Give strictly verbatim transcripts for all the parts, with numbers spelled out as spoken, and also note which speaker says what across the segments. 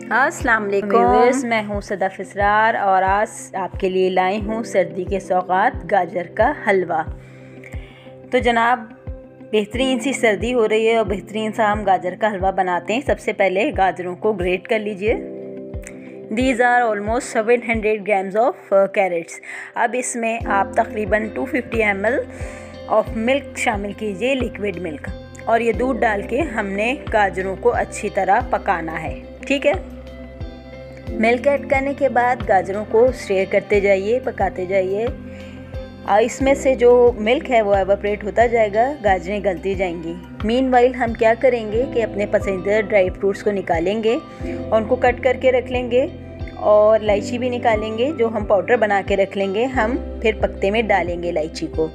Speaker 1: अस्सलाम वालेकुम, मैं हूँ सदफ इसरार और आज आपके लिए लाई हूँ सर्दी के सौगात गाजर का हलवा। तो जनाब, बेहतरीन सी सर्दी हो रही है और बेहतरीन सा हम गाजर का हलवा बनाते हैं। सबसे पहले गाजरों को ग्रेट कर लीजिए। These are almost seven hundred grams of carrots. अब इसमें आप तकरीबन two fifty M L of milk शामिल कीजिए, लिक्विड मिल्क, और ये दूध डाल के हमने गाजरों को अच्छी तरह पकाना है। ठीक है। मिल्क ऐड करने के बाद गाजरों को स्टीयर करते जाइए, पकाते जाइए। और इसमें से जो मिल्क है वो एवापोरेट होता जाएगा, गाजरें गलती जाएंगी। मीनवाइल हम क्या करेंगे कि अपने पसंदीदा ड्राई फ्रूट्स को निकालेंगे और उनको कट करके रख लेंगे, और इलायची भी निकालेंगे जो हम पाउडर बना के रख लेंगे। हम फिर पत्ते में डालेंगे इलायची को,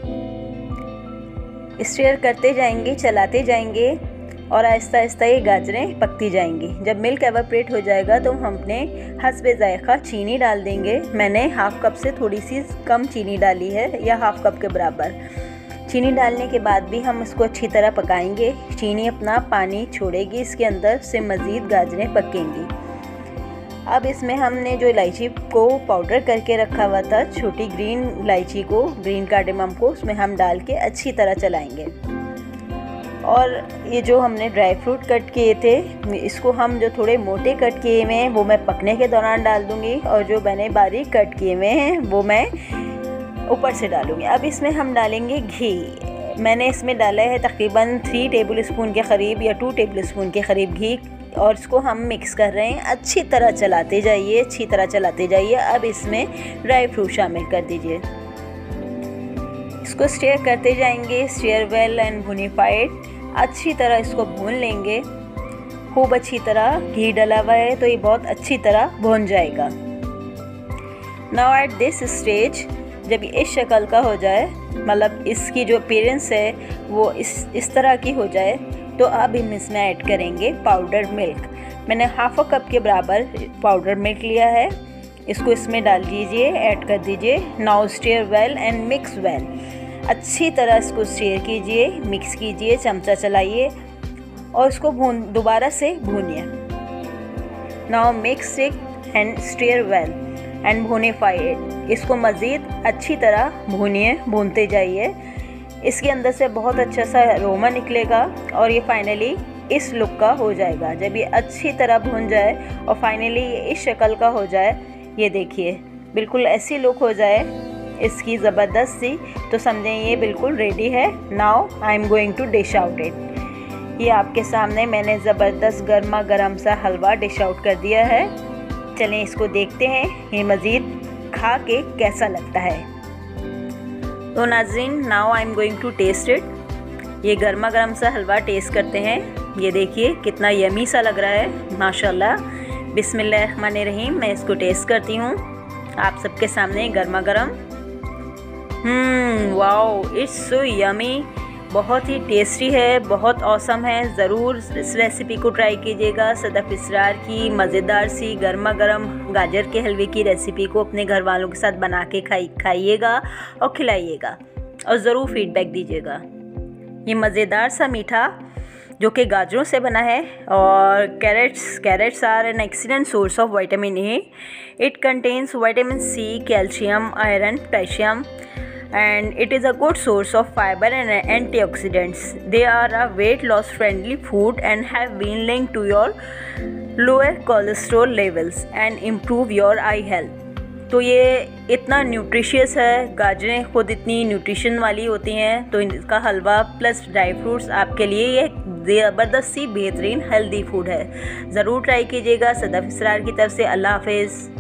Speaker 1: स्टीयर करते जाएंगे, चलाते जाएंगे और आहिस्ता आहिस्ता ये गाजरें पकती जाएंगी। जब मिल्क एवापोरेट हो जाएगा तो हम अपने हस्बे ज़ायक़ा चीनी डाल देंगे। मैंने हाफ़ कप से थोड़ी सी कम चीनी डाली है, या हाफ़ कप के बराबर। चीनी डालने के बाद भी हम इसको अच्छी तरह पकाएंगे। चीनी अपना पानी छोड़ेगी, इसके अंदर से मज़ीद गाजरें पकेंगी। अब इसमें हमने जो इलायची को पाउडर करके रखा हुआ था, छोटी ग्रीन इलायची को, ग्रीन कार्डेमम को, उसमें हम डाल के अच्छी तरह चलाएंगे। और ये जो हमने ड्राई फ्रूट कट किए थे, इसको हम जो थोड़े मोटे कट किए हुए हैं वो मैं पकने के दौरान डाल दूँगी, और जो मैंने बारीक कट किए हुए हैं वो मैं ऊपर से डालूँगी। अब इसमें हम डालेंगे घी। मैंने इसमें डाला है तकरीबन थ्री टेबल स्पून के करीब या टू टेबल स्पून के करीब घी, और इसको हम मिक्स कर रहे हैं। अच्छी तरह चलाते जाइए, अच्छी तरह चलाते जाइए। अब इसमें ड्राई फ्रूट शामिल कर दीजिए, इसको स्टीयर करते जाएंगे। स्टीयर वेल एंड भुनिफाइड, अच्छी तरह इसको भून लेंगे। खूब अच्छी तरह घी डला हुआ है तो ये बहुत अच्छी तरह भून जाएगा। नाउ एट दिस स्टेज, जब ये इस शक्ल का हो जाए, मतलब इसकी जो अपीयरेंस है वो इस इस तरह की हो जाए, तो अब हम इसमें ऐड करेंगे पाउडर मिल्क। मैंने हाफ अ कप के बराबर पाउडर मिल्क लिया है, इसको इसमें डाल दीजिए, ऐड कर दीजिए। Now stir well and mix well, अच्छी तरह इसको स्टीयर कीजिए, मिक्स कीजिए, चमचा चलाइए और इसको भून दोबारा से भूनिए। Now mix it and stir well and भूनिफाइड, इसको मज़ीद अच्छी तरह भूनिए, भूनते जाइए। इसके अंदर से बहुत अच्छा सा अरोमा निकलेगा और ये फाइनली इस लुक का हो जाएगा। जब ये अच्छी तरह भून जाए और फाइनली ये इस शक्ल का हो जाए, ये देखिए बिल्कुल ऐसी लुक हो जाए इसकी ज़बरदस्त सी, तो समझें ये बिल्कुल रेडी है। Now I am going to dish out it. ये आपके सामने मैंने ज़बरदस्त गर्मा गर्म सा हलवा डिश आउट कर दिया है। चलें इसको देखते हैं ये मज़ीद खा के कैसा लगता है। तो नाज़रीन, now I am going to taste it. ये गर्मा गर्म सा हलवा टेस्ट करते हैं। ये देखिए कितना यमी सा लग रहा है, माशाल्लाह। बिस्मिल्लाहिर्रहमानिर्रहीम। मैं इसको टेस्ट करती हूँ आप सबके सामने गर्मा गर्म। Hmm wow, it's so yummy. बहुत ही टेस्टी है, बहुत औसम है। ज़रूर इस रेसिपी को ट्राई कीजिएगा। सदफ इसरार की मज़ेदार सी गर्मा गर्म गाजर के हलवे की रेसिपी को अपने घर वालों के साथ बना के खाई खाइएगा और खिलाइएगा, और ज़रूर फीडबैक दीजिएगा। ये मज़ेदार सा मीठा जो कि गाजरों से बना है, और carrots carrots are an excellent source of vitamin A. It contains vitamin C, calcium, iron, potassium, and it is a good source of fiber and antioxidants. They are a weight loss friendly food and have been linked to your lower cholesterol levels and improve your eye health. तो ये इतना nutritious है, गाजरें खुद इतनी nutrition वाली होती हैं, तो इनका हलवा प्लस ड्राई फ्रूट्स आपके लिए ये ज़बरदस्त सी बेहतरीन हेल्दी फूड है। ज़रूर ट्राई कीजिएगा। सदफ इसरार की तरफ से अल्लाह हाफ़िज़।